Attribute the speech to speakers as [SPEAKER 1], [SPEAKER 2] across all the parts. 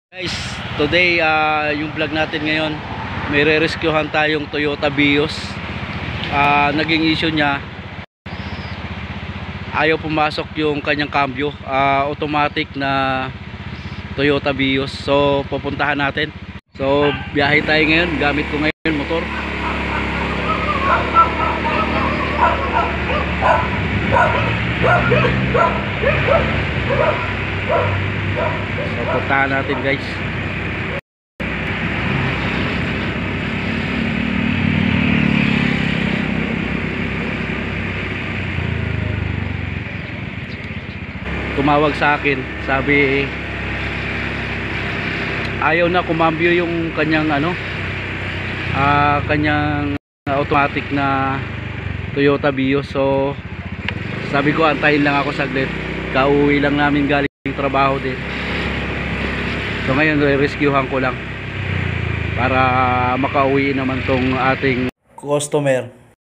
[SPEAKER 1] Guys, today yung vlog natin ngayon, may re-rescuehan tayong Toyota Vios. Naging issue niya, ayaw pumasok yung kanyang cambio, automatic na Toyota Vios. So pupuntahan natin. So biyahe tayo ngayon, gamit ko ngayon motor. So puntahan natin guys. Tumawag sa akin, sabi ayaw na kumambyo yung kanyang kanyang automatic na Toyota Vios. So sabi ko antayin lang ako saglit, kauwi lang namin galing trabaho din. So ngayon re-rescuehan ko lang para makauwi naman tong ating customer.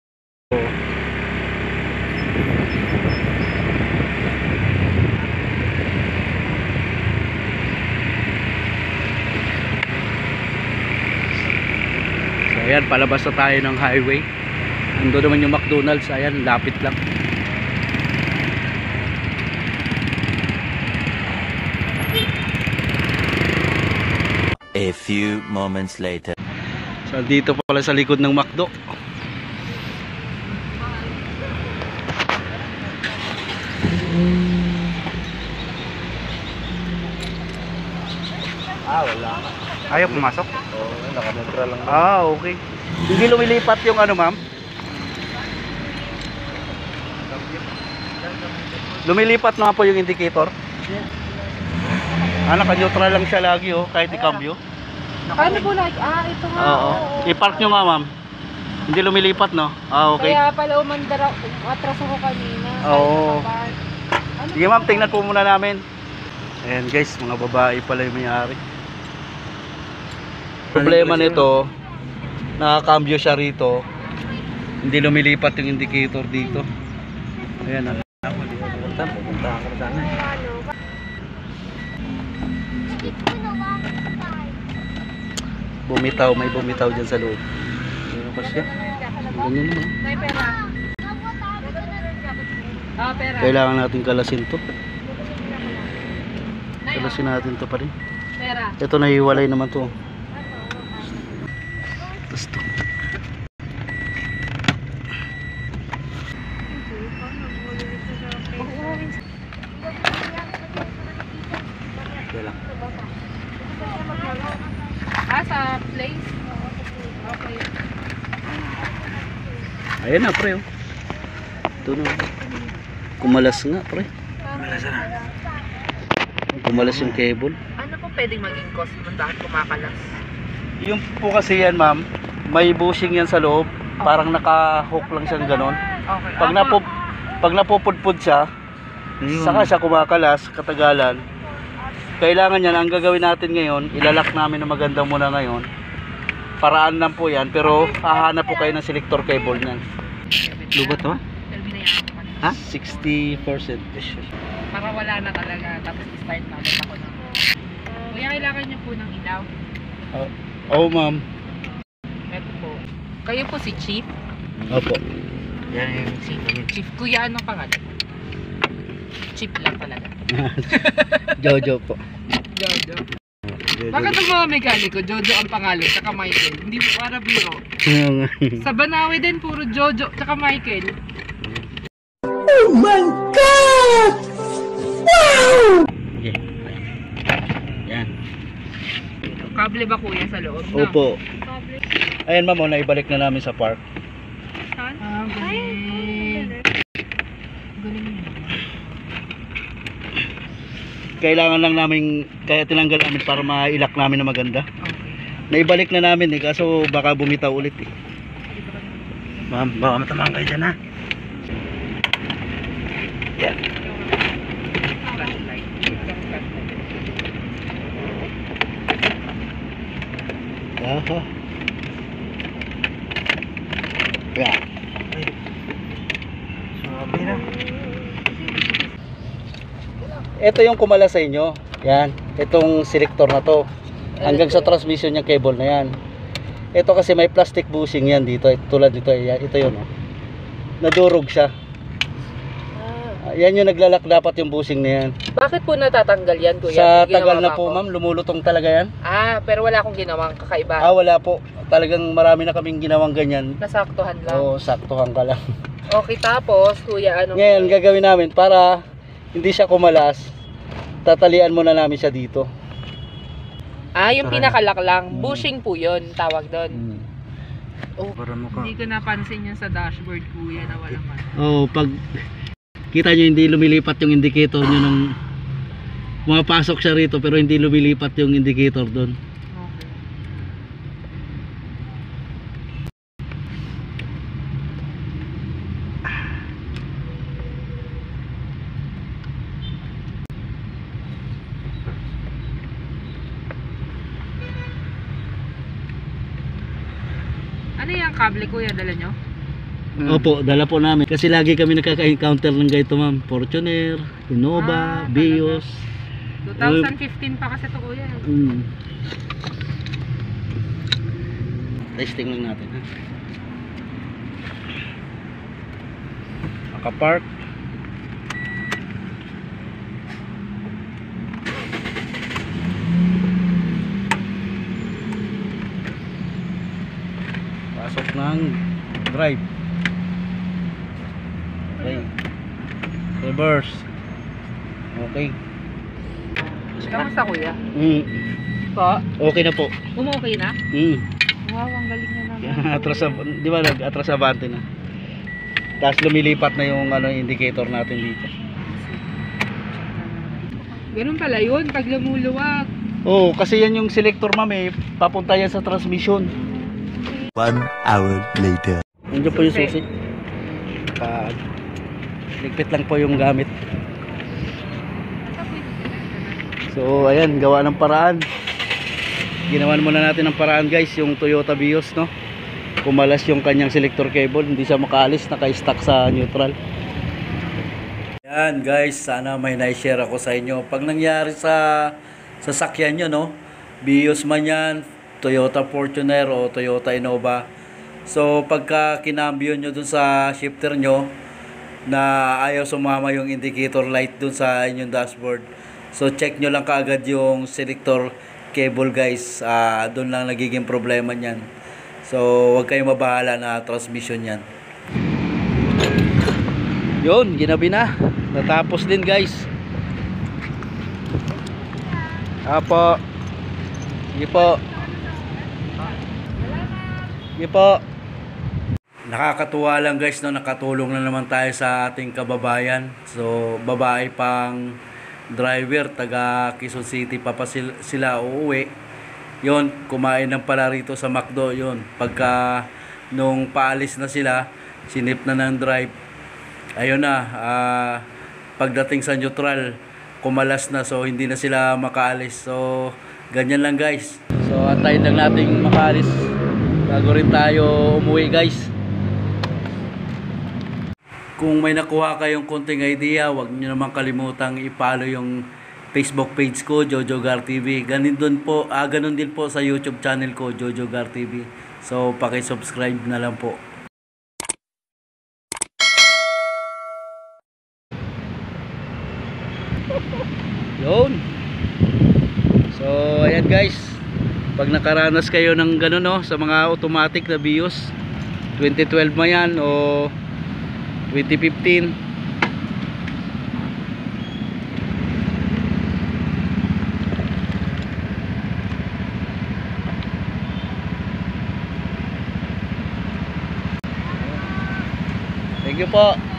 [SPEAKER 1] So ayan, palabas na tayo ng highway. Ando naman yung McDonald's, ayan, lapit lang.
[SPEAKER 2] A few moments later.
[SPEAKER 1] So dito pala sa likod ng McDo.
[SPEAKER 3] Wala. Ayaw pumasok? Oo, naka-neutral lang.
[SPEAKER 1] Okay. Hindi lumilipat yung ma'am? Lumilipat na po yung indicator? Naka-neutral lang siya lagi kahit i-cambio.
[SPEAKER 4] Paano po like? Ito nga.
[SPEAKER 1] Oo. I-park nyo nga ma'am. Hindi lumilipat no? Okay.
[SPEAKER 4] Kaya pala atraso ko kanina.
[SPEAKER 1] Oo. Sige ma'am, tingnan po muna namin. Ayan guys, mga babae pala yung may-ari. Problema nito, nakakambyo siya rito. Hindi lumilipat yung indicator dito. Ayan
[SPEAKER 3] Pupunta ako sana.
[SPEAKER 1] Bumitaw, may bumitaw dyan sa loob. Ano pa siya? Ganyan naman.
[SPEAKER 4] May pera. Pera.
[SPEAKER 1] Kailangan natin kalasin to. Kalasin natin to pa rin.
[SPEAKER 4] Pera.
[SPEAKER 1] Ito nahiwalay naman to. Tapos to. Kaya lang.
[SPEAKER 4] Sa place? Okay.
[SPEAKER 1] Ayan na pre. Ito na. Kumalas nga pre.
[SPEAKER 3] Malas na.
[SPEAKER 1] Kumalas yung cable.
[SPEAKER 4] Ano po pwedeng maging cost mo dahil kumakalas?
[SPEAKER 1] Yung po kasi yan ma'am, may bushing yan sa loob. Parang naka-hook lang siyang ganon.
[SPEAKER 4] Okay.
[SPEAKER 1] Pag napupudpud siya, saka siya kumakalas, katagalan. Kailangan yan, ang gagawin natin ngayon, ilalak namin na maganda muna ngayon. Paraan lang po yan, pero hahanap po kayo ng selector cable niyan.
[SPEAKER 3] Lubat to?
[SPEAKER 1] Ha? 60%.
[SPEAKER 4] Para wala na talaga, tapos i-start na ulit ako na. Kuya, kailangan niyo po ng ilaw.
[SPEAKER 1] Ma'am.
[SPEAKER 4] Ito po. Kayo po si Chief?
[SPEAKER 1] Opo.
[SPEAKER 3] Yan yung
[SPEAKER 4] Chief, kuya, anong pangalan? Chief lang talaga.
[SPEAKER 1] Jojo po.
[SPEAKER 4] Jojo. Bakit ang mga mekaniko, Jojo ang pangalan, tsaka Michael? Hindi po para biro. Sa Banawe din, puro Jojo, tsaka Michael.
[SPEAKER 1] Oh my God! Wow! Okay. Yan.
[SPEAKER 4] Kable ba kuya sa loob?
[SPEAKER 1] Opo. Ayan ma'am, naibalik na namin sa park.
[SPEAKER 4] Saan? Galing. Galing.
[SPEAKER 1] Kailangan lang namin, kaya tinanggal namin para mailak namin na maganda. Naibalik na namin kaso baka bumitaw ulit
[SPEAKER 3] Ma'am, baka matamaan kayo dyan ha. Yan.
[SPEAKER 1] Aha. Yeah.
[SPEAKER 3] Sabi na.
[SPEAKER 1] Ito yung kumala sa inyo. Yan. itong selector na to hanggang sa transmission yung cable na yan. Ito kasi may plastic bushing yan dito, tulad dito, ito yun, oh. Nadurog siya. Yan yung naglalak dapat yung bushing na yan.
[SPEAKER 4] Bakit po natatanggal yan, kuya?
[SPEAKER 1] Sa
[SPEAKER 4] May ginawa
[SPEAKER 1] tagal na
[SPEAKER 4] ba
[SPEAKER 1] po
[SPEAKER 4] ako?
[SPEAKER 1] ma'am, lumulutong talaga yan.
[SPEAKER 4] Pero wala akong ginawang kakaiba.
[SPEAKER 1] Wala po, talagang marami na kaming ginawang ganyan.
[SPEAKER 4] Nasaktuhan lang.
[SPEAKER 1] Oo, saktuhan ka lang.
[SPEAKER 4] Okay, tapos, kuya, anong...
[SPEAKER 1] Ngayon gagawin namin para hindi siya kumalas, tatalian muna namin siya dito.
[SPEAKER 4] Yung pinakalak lang. Bushing po yun, tawag doon. Hindi ko napansin yun sa dashboard, kuya, na walang
[SPEAKER 1] Pag kita nyo hindi lumilipat yung indicator nyo nung pumapasok siya rito, pero hindi lumilipat yung indicator doon.
[SPEAKER 4] Okay. Ano yung kable, kuya, dala nyo?
[SPEAKER 1] Opo, dala po namin. Kasi lagi kami nakaka-encounter ng ganito ma'am. Fortuner, Innova,
[SPEAKER 4] Talaga?
[SPEAKER 1] Bios.
[SPEAKER 4] 2015 pa kasi ito, kuya.
[SPEAKER 1] Testing lang natin ha. Naka-park. Pasok ng drive. Okay. Reverse. Okay.
[SPEAKER 4] Kamusta, kuya? Po?
[SPEAKER 1] Okay na po.
[SPEAKER 4] Okay na? Wow, ang galing na naman.
[SPEAKER 1] Atras, di ba nag-atras abante na. Tapos lumilipat na yung indicator natin dito.
[SPEAKER 4] Ganun pala yun, pag lumuluwag.
[SPEAKER 1] Kasi yan yung selector ma'am papunta yan sa transmission.
[SPEAKER 2] 1 hour later.
[SPEAKER 1] Nandiyan po yung susi. Ligpit lang po yung gamit. So ayan, gawa ng paraan. Ginawan muna natin ng paraan guys, yung Toyota Vios, no? Kumalas yung kanyang selector cable, hindi siya makaalis, naka-stuck sa neutral. Yan guys, sana may na-share ako sa inyo. Pag nangyari sa sasakyan nyo, no? Vios man yan, Toyota Fortuner o Toyota Innova. So pagka kinambyo nyo dun sa shifter nyo na ayaw sumama yung indicator light dun sa inyong dashboard, so check nyo lang kaagad yung selector cable guys. Dun lang nagiging problema nyan. So huwag kayong mabahala na transmission yan. Yun, ginabi na. Natapos din guys. Apo. Sige po. Sige po. Nakakatuwa lang guys, no? Nakatulong na naman tayo sa ating kababayan. So babae pang driver, taga Quezon City pa sila uuwi. Yon, kumain ng pala rito sa McDo. Yon, pagka nung paalis na sila, sinip na ng drive. Ayun na, pagdating sa neutral, kumalas na, so hindi na sila makaalis. So ganyan lang guys. So antayin lang nating makaalis bago rin tayo umuwi guys. Kung may nakuha kayong konting idea, huwag niyo naman kalimutang i-follow yung Facebook page ko, Jojo Gar TV. Ganun din po sa YouTube channel ko, Jojo Gar TV. So paki-subscribe na lang po. Yun. So ayan guys, pag nakaranas kayo ng gano'n, no, sa mga automatic na Vios 2012 man yan o 2015, thank you po.